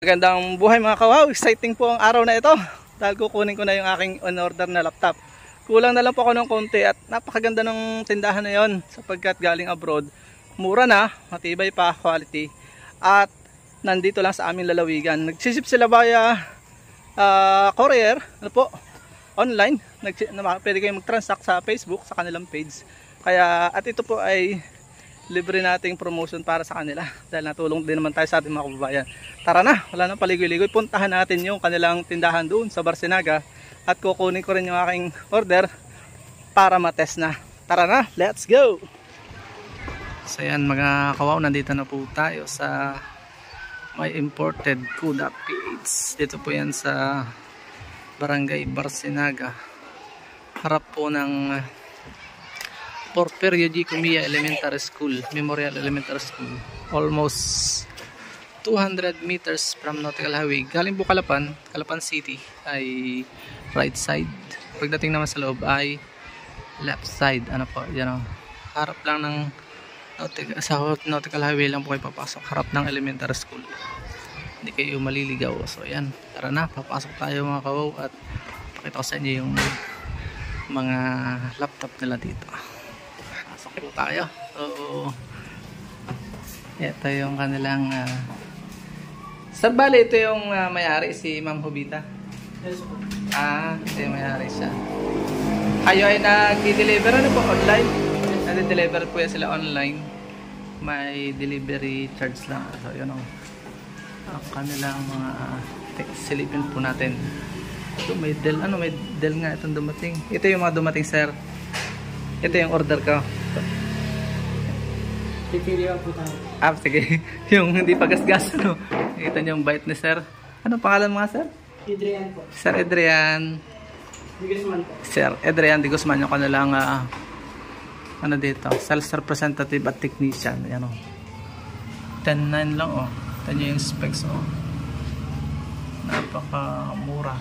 Magandang buhay mga kawaw, exciting po ang araw na ito dahil kukunin ko na yung aking on-order na laptop. Kulang na lang po ako ng konti at napakaganda ng tindahan na yon sapagkat galing abroad. Mura na, matibay pa, quality at nandito lang sa aming lalawigan. Nagsisip sila via courier, ano po, online. Pwede kayong mag-transact sa Facebook, sa kanilang page. Kaya at ito po ay libre nating promotion para sa kanila dahil natulong din naman tayo sa ating mga kababayan. Tara na, wala nang paligoy-ligoy, puntahan natin yung kanilang tindahan doon sa Barcinaga at kukunin ko rin yung aking order para matest na. Tara na, let's go! So yan mga kawaw, nandito na po tayo sa My Imported Food.ph. Dito po yan sa Barangay Barcinaga, harap po ng Porfirio G. Cumia Elementary School, Memorial Elementary School. Almost 200 meters from Nautical Highway. Galing po Calapan City ay right side. Pagdating naman sa loob ay left side. Ano po, yan o. Harap lang ng Nautical Highway lang po kayo papasok. Harap ng elementary school. Hindi kayo maliligaw. So yan, tara na, papasok tayo mga kawaw at pakita ko sa inyo yung mga laptop nila dito. Po tayo. So ito yung kanilang sa bali ito yung may-ari si Ma'am Hobita. Yes po. Ito yung may-ari siya. Kayo ay nag-deliver ano po online? Nag-deliver po yan sila online. May delivery charge lang. So yun o. Ang kanilang mga silipin po natin. Ito may Dell. Ano may Dell nga itong dumating. Ito yung mga dumating sir. Ito yung order ko. Pipili po tayo. Sige. Yung hindi pa gas-gas. No? Nakita niyo yung bite ni sir. Ano pangalan mga sir? Adrian po. Sir Adrian. Di Guzman po. Sir Adrian Di Guzman yung kanilang ano dito? Sales representative at technician. Ayan o. 10.9 lang o. Ito nyo yung specs o. Napaka-mura.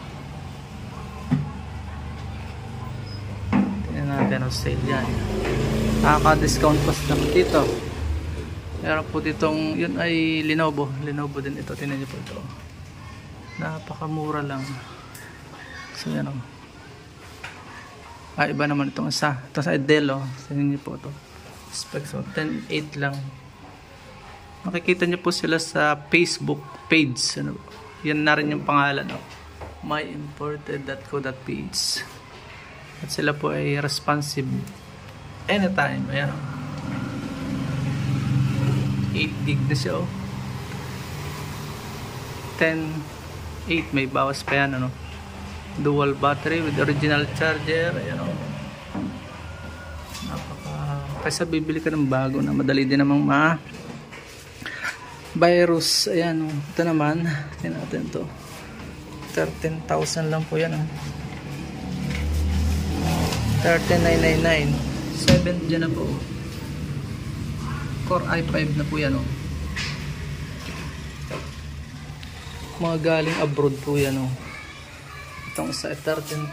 Tingnan natin ang sale yan. Nakaka-discount pa lang dito. Meron po ditong, yun ay Lenovo. Lenovo din ito. Tingnan nyo po ito. Napakamura lang. So yan o. Iba naman itong isa. Ito sa Dell o. Tingnan nyo po ito. Specs o. 10.8 lang. Makikita nyo po sila sa Facebook page. Ano, yan na rin yung pangalan o. myimported.co.ph. At sila po ay responsive anytime. Ayan o. 8 gig na siya o. 10.8 may bawas pa yan ano. Dual battery with original charger. Ayan o. Kaysa bibili ka ng bago na madali din namang virus. Ayan o. Ito naman tingnan natin to. 13,000 lang po yan o. 13,999. 7 dyan na po. Core i5 na po yan o. Mga galing abroad po yan o. Itong sa 13,000.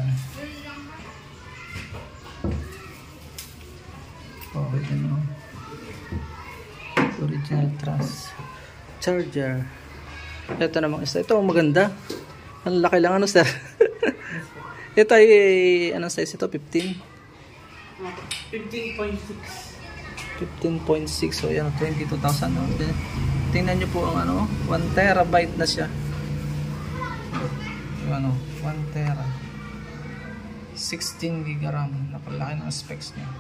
Okay din o. Original trans charger. Ito namang isa. Ito maganda. Ang laki lang ano sir. Ito ay anong size ito? 15? 15.6. 15.6. So yan, 22,000. Tingnan nyo po ang ano, 1 terabyte na siya. Yung ano, 1 tera. 16 GB RAM. Nakalaki ng specs niya.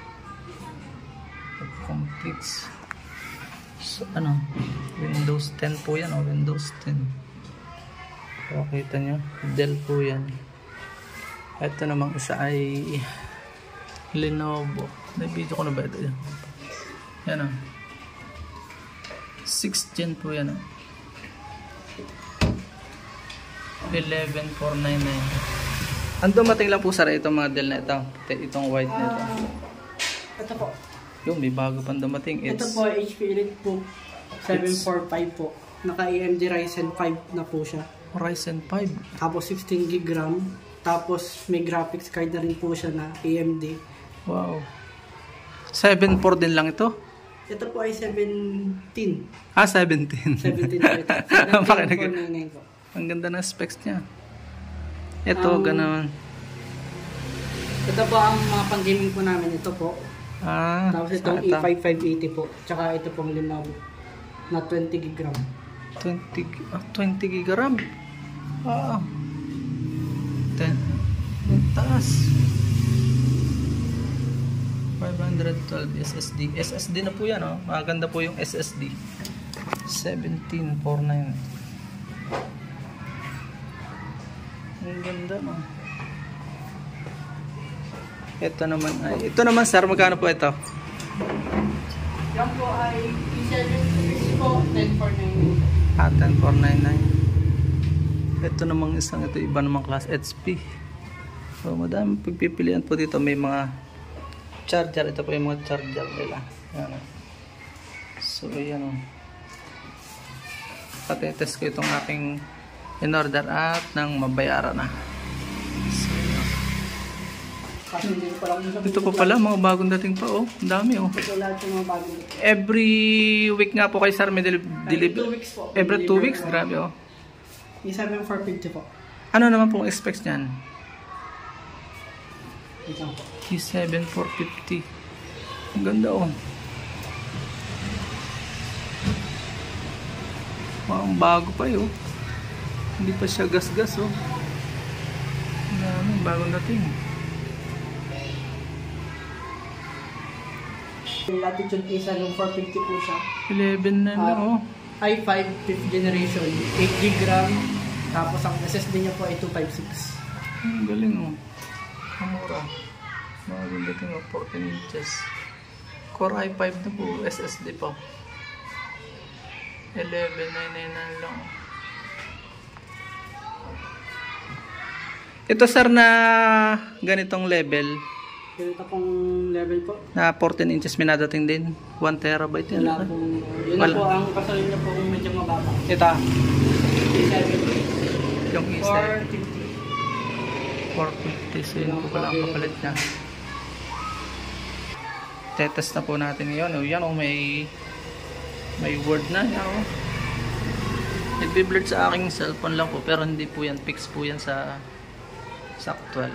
It completes. So ano, Windows 10 po yan o, Windows 10. So kita nyo, Dell po yan. Ito namang isa ay Lenovo. Na-video ko na ba ito? Yan o. 6 gen po yan o. 11,499. Ang dumating lang po sa itong mga Dell na ito. Itong white na ito. Ito po. Yung may bago pang dumating. Ito po HP EliteBook 745 po. Naka AMD Ryzen 5 na po siya. Ryzen 5. Tapos 16 GB RAM. Tapos may graphics card na rin po siya na AMD. Wow. 7.4 din lang ito? Ito po ay 17. 17. 17 po ito. 17,499 po. Ang ganda ng specs niya. Ito, ganun. Ito po ang mga pang-gaming po namin. Ito po. Tapos itong SATA. E5580 po. Tsaka ito pong Lenovo na 20 gig RAM. 20 gig RAM. Ah. 10. Taas. 512 SSD. SSD na po yan, oh. Maganda po yung SSD. 1749. Ang ganda, no. Ito naman sir, magkano po ito? Yan po ay E7 po, 10499. 10499. Ito namang isang, ito iba namang class HP. So, madami pagpipilian po dito. May mga charger. Ito po yung mga charger nila. Yan. So, yan o. Patetest ko itong aking in-order at nang mabayaran na. So, yan. Ito po pala, mga bagong dating pa oh. Ang dami oh. Ito lahat yung mga bagong dating. Every week nga po kay sir may deliver. 2 weeks po. Every 2 weeks? Grabe oh. E7 450 po. Ano naman pong specs niyan? Ito po. E7 450. Ang ganda oh. Ang bago pa yun. Hindi pa siya gas-gas oh. Ang bagong dating. Latitude E7 450 po siya. 11 na lang oh. i5 5th generation, 8 gig RAM. Tapos ang SSD niya po ay 256. Ang galing oh. Ang mura. Bagong dating oh. 14 inches. Core i5 na po. SSD pa. 11,999 lang. Ito sir na ganitong level. Ganito pong level po. Na 14 inches minadating din. 1 terabyte yan. Wala pong, yun na po ang kasalin niya po kung medyo mababa. Ito. E7. Yung E7. 450. 450. So yun po pala ang kapalit niya. Tetest na po natin ngayon. O yan o may word na. Yan o. Nagbe-blurred sa aking cellphone lang po. Pero hindi po yan. Fix po yan sa actual.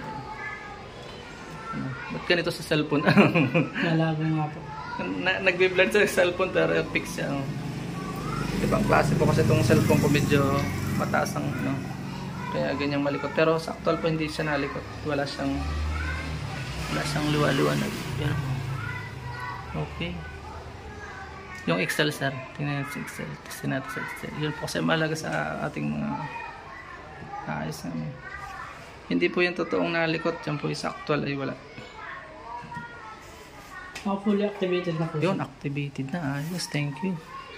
Ba't ganito sa cellphone? Nalago nga po. Nagbe-blurred sa cellphone pero fix siya. Ibang klase po kasi itong cellphone ko medyo mataas ang kaya ganyang malikot. Pero sa actual po hindi siya nalikot. Wala siyang liwa-liwanag. Yan. Okay. Yung Excel sir. Tingnan natin sa Excel. Testin natin sa Excel. Yun po kasi mahalaga sa ating mga ayos namin. Hindi po yung totoong nalikot. Yan po yung sa actual ay wala. Fully activated na po. Yun, activated na. Ayos, thank you.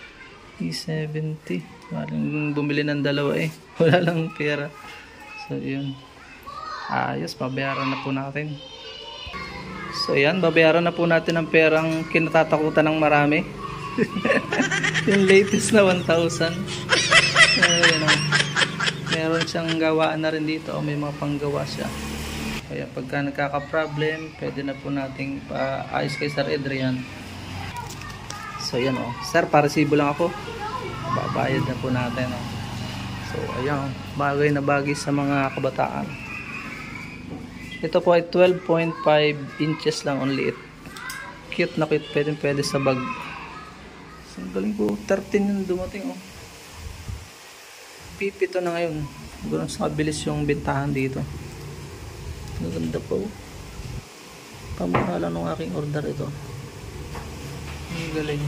E70. Parang bumili ng dalawa eh. Wala lang pera. So, yun. Ayos, babayaran na po natin. So, yan. Babayaran na po natin ang perang kinatatakutan ng marami. Yung latest na 1,000. Ayun o. Meron siyang gawaan na rin dito. O, may mga panggawa siya. Kaya pagka nagkaka-problem, pwede na po nating paayos kay Sir Adrian. So yan o. Sir, paresibo lang ako. Babayad na po natin o. So ayan o. Bagay na bagay sa mga kabataan. Ito po ay 12.5 inches lang on liit. Cute na cute. Pwede sa bag. So galing po. 13 yung dumating o. Pipito na ngayon. Ganoon sa kabilis yung bentahan dito. Maganda po. Pamukha lang ng aking order ito. Ang galing.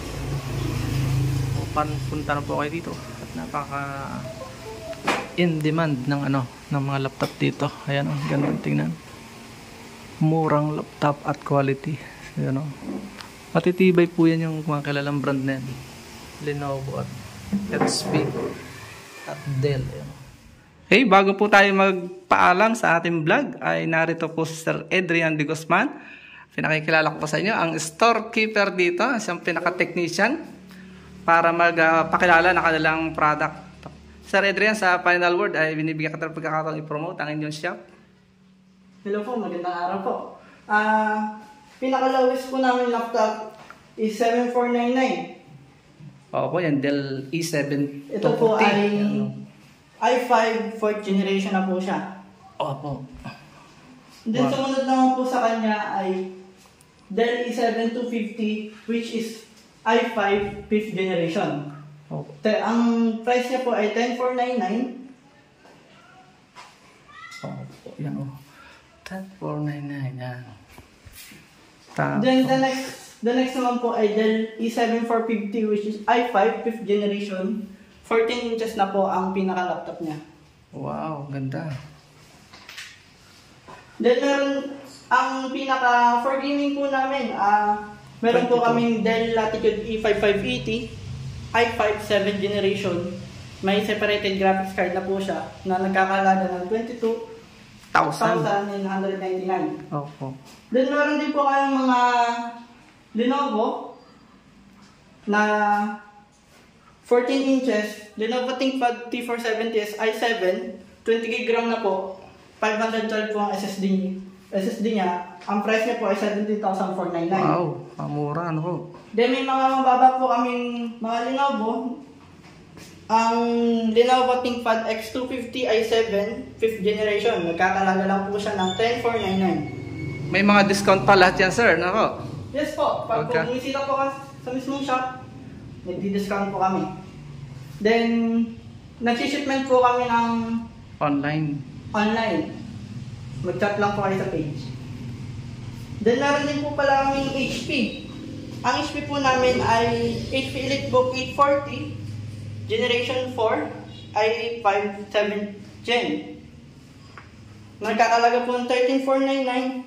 Punta na po kayo dito. At napaka in demand ng ng mga laptop dito. Ayan o, ganda tingnan. Murang laptop at quality. Ayan o. Matitibay po yan yung mga kilalang brand na yan. Lenovo at HP at Dell. Ayan o. Okay, bago po tayo magpaalam sa ating vlog, ay narito po si Sir Adrian de Guzman. Pinakikilala ko po sa inyo ang storekeeper dito, siyang pinaka-technician para magpakilala ng kanilang product. Sir Adrian, sa final word ay binibigyan ka ng pagkakataon i-promote ang inyong shop. Hello po, magandang araw po. Pinaka-lowest po namin laptop is 7499. Opo, yan, Dell E7 Ito po 240. ay Ano? i5 4th generation na po siya. Opo. Then Wow. sumunod naman po sa kanya ay Dell E7 250 which is i5 5th generation. Opo. Ang price niya po ay 10499. Opo, yan o. 10499, yan. Tapos, Then the next naman po ay Dell E7 450 which is i5 5th generation. 14 inches na po ang pinaka-laptop niya. wow, ganda. Then meron ang pinaka for gaming po namin, meron po 22. kaming Dell Latitude E5580 i5 7th generation. May separated graphics card na po siya na nagkakalaga ng 22,999. Opo. Then meron din po kayong mga Lenovo na 14 inches, Lenovo ThinkPad T470S i7, 20GB RAM na po, 512 po ang SSD niya. Ang price niya po ay 17,499. Wow, mura ano po. Then may mga mababa po kaming mga Lenovo. Ang Lenovo ThinkPad X250 i7, 5th generation. Nagkakalaga lang po siya ng 10,499. May mga discount pa lahat yan, sir, nako. Yes po, pag Okay. bumisita po ka sa mismong shop, nagdi-discount po kami. Then, nag-shipment po kami ng Online. online. Mag-chat lang po kayo sa page. Then, meron din po pala kaming HP. Ang HP po namin ay HP EliteBook 840, Generation 4, i5 7th Gen. Nagkakalaga po ng 13,499.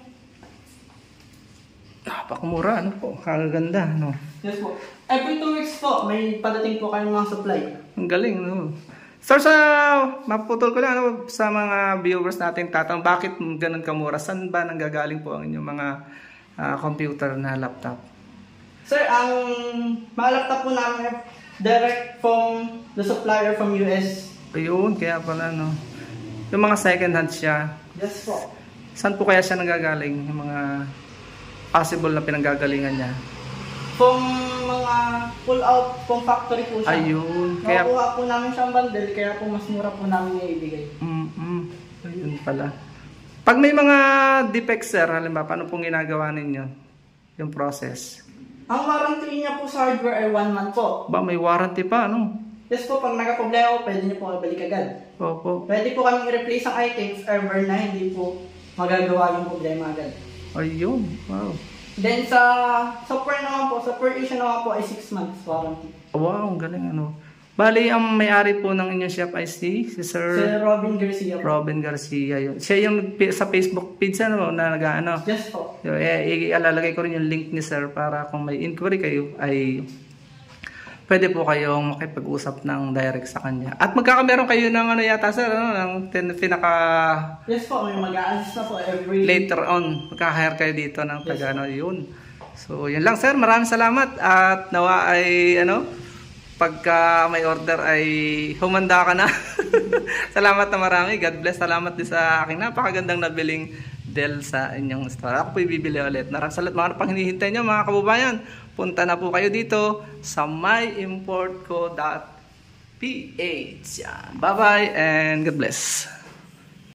Napakamura, ano po. Kaganda, no. Yes po. Every 2 weeks po, may padating po kayong mga supply. Ang galing, no. Sir, sa maputol ko lang, ano, sa mga viewers natin tatanong, bakit ganun kamura? Saan ba nanggagaling po ang inyong mga computer na laptop? Sir, ang mga laptop po namin direct from the supplier from US. Ayun, kaya pala, no. Yung mga second hand siya, Yes po. saan po kaya siya nanggagaling? Yung mga possible na pinanggagalingan niya? Kung mga pull out from factory po siya. Ayun, kaya... Nakuha po namin siyang bundle, kaya po mas mura po namin ibigay. Ayun pala. Pag may mga defects, sir, halimbawa, paano pong ginagawa ninyo? Yung process? Ang warranty niya po sa hardware ay 1 month po. Ba, may warranty pa, ano? Yes po, pag nagka-problema po, pwede niyo po ibalik agad. Opo. Pwede po kami i-replace ang items ever na hindi po magagawa yung problema agad. Ayun, wow. Then sa software naman po, sa per issue naman po ay 6 months warranty. Wow, ang galing, ano. Bali, ang may-ari po ng inyong shop ay si Sir Sir Robin Garcia po. Robin Garcia. Yun. Siya yung sa Facebook page ano, na nag-ano. Yes po. Ilalagay ko rin yung link ni Sir para kung may inquiry kayo ay pwede po kayong makipag-usap ng direct sa kanya. At magkakameron kayo ng ano yata, sir, ano, ng pinaka... Yes po, may mag-a-assist na po every... Later on, magkahire kayo dito ng Yes, taga, ano, yun. So, yun lang, sir. Maraming salamat. At nawa ay, ano, pagka may order ay humanda ka na. Salamat na marami. God bless. Salamat din sa aking napakagandang nabiling Dell sa inyong store. Ako po ibibili ulit. Maraming salamat mga pang hinihintay nyo mga kababayan. Punta na po kayo dito sa myimportco.ph. Bye-bye and God bless.